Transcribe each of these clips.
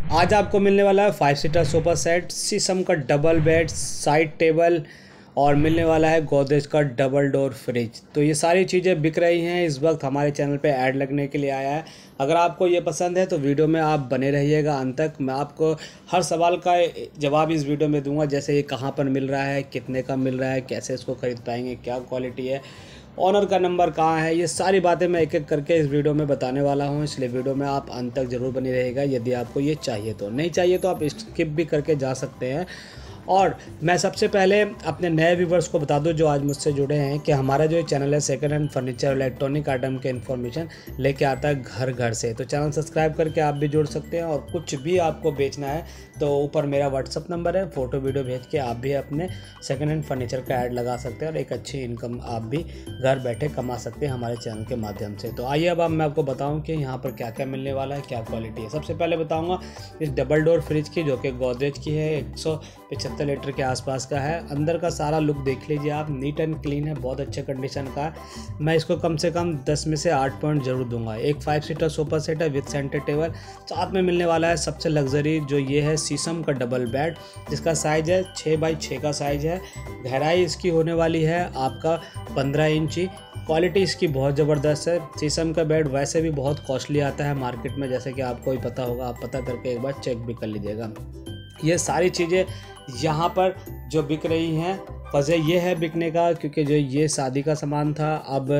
आज आपको मिलने वाला है 5 सीटर सोफ़ा सेट, शीशम का डबल बेड, साइड टेबल और मिलने वाला है गोदरेज का डबल डोर फ्रिज। तो ये सारी चीज़ें बिक रही हैं इस वक्त हमारे चैनल पे ऐड लगने के लिए आया है। अगर आपको ये पसंद है तो वीडियो में आप बने रहिएगा अंत तक। मैं आपको हर सवाल का जवाब इस वीडियो में दूंगा, जैसे ये कहाँ पर मिल रहा है, कितने का मिल रहा है, कैसे इसको ख़रीद पाएंगे, क्या क्वालिटी है, ऑनर का नंबर कहाँ है, ये सारी बातें मैं एक एक करके इस वीडियो में बताने वाला हूँ। इसलिए वीडियो में आप अंत तक ज़रूर बनी रहेगा। यदि आपको ये चाहिए तो, नहीं चाहिए तो आप स्किप भी करके जा सकते हैं। और मैं सबसे पहले अपने नए व्यूवर्स को बता दूं जो आज मुझसे जुड़े हैं कि हमारा जो चैनल है second hand furniture electronic item के इन्फॉर्मेशन लेके आता है घर घर से। तो चैनल सब्सक्राइब करके आप भी जुड़ सकते हैं। और कुछ भी आपको बेचना है तो ऊपर मेरा व्हाट्सअप नंबर है, फ़ोटो वीडियो भेज के आप भी अपने सेकंड हैंड फर्नीचर का ऐड लगा सकते हैं और एक अच्छी इनकम आप भी घर बैठे कमा सकते हैं हमारे चैनल के माध्यम से। तो आइए अब मैं आपको बताऊँ कि यहाँ पर क्या क्या मिलने वाला है, क्या क्वालिटी है। सबसे पहले बताऊँगा इस डबल डोर फ्रिज की, जो कि गोदरेज की है, 175 लीटर के आसपास का है। अंदर का सारा लुक देख लीजिए आप, नीट एंड क्लीन है, बहुत अच्छे कंडीशन का है। मैं इसको कम से कम 10 में से 8 पॉइंट जरूर दूंगा। एक 5 सीटर सोफ़ा सेट है विद सेंटर टेबल, साथ में मिलने वाला है सबसे लग्जरी जो ये है शीशम का डबल बेड, जिसका साइज़ है 6x6 का साइज़ है। गहराई इसकी होने वाली है आपका 15 इंची। क्वालिटी इसकी बहुत ज़बरदस्त है। शीशम का बेड वैसे भी बहुत कॉस्टली आता है मार्केट में, जैसे कि आपको ही पता होगा, आप पता करके एक बार चेक भी कर लीजिएगा। ये सारी चीज़ें यहाँ पर जो बिक रही हैं, वजह ये है बिकने का क्योंकि जो ये शादी का सामान था, अब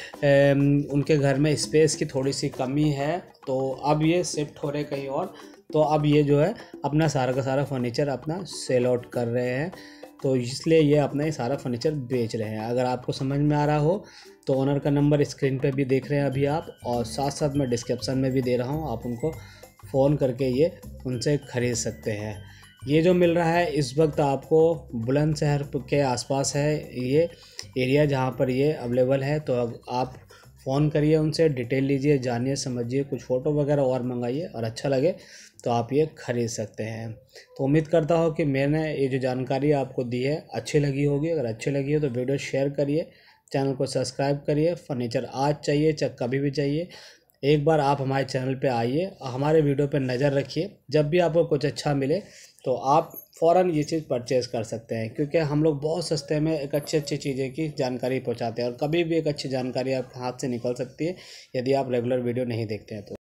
उनके घर में स्पेस की थोड़ी सी कमी है, तो अब ये शिफ्ट हो रहे कहीं और। तो अब ये जो है अपना सारा का सारा फर्नीचर अपना सेल आउट कर रहे हैं, तो इसलिए ये अपना ये सारा फर्नीचर बेच रहे हैं। अगर आपको समझ में आ रहा हो तो ओनर का नंबर स्क्रीन पे भी देख रहे हैं अभी आप, और साथ साथ मैं डिस्क्रिप्शन में भी दे रहा हूँ, आप उनको फ़ोन करके ये उनसे ख़रीद सकते हैं। ये जो मिल रहा है इस वक्त आपको बुलंदशहर के आसपास है ये एरिया जहाँ पर ये अवेलेबल है। तो आप फ़ोन करिए उनसे, डिटेल लीजिए, जानिए, समझिए, कुछ फ़ोटो वगैरह और मंगाइए, और अच्छा लगे तो आप ये ख़रीद सकते हैं। तो उम्मीद करता हूँ कि मैंने ये जो जानकारी आपको दी है अच्छी लगी होगी। अगर अच्छी लगी हो तो वीडियो शेयर करिए, चैनल को सब्सक्राइब करिए। फर्नीचर आज चाहिए चाहे कभी भी चाहिए, एक बार आप हमारे चैनल पे आइए, हमारे वीडियो पे नज़र रखिए। जब भी आपको कुछ अच्छा मिले तो आप फ़ौरन ये चीज़ परचेज़ कर सकते हैं, क्योंकि हम लोग बहुत सस्ते में एक अच्छी चीज़ें की जानकारी पहुंचाते हैं। और कभी भी एक अच्छी जानकारी आपके हाथ से निकल सकती है यदि आप रेगुलर वीडियो नहीं देखते हैं तो।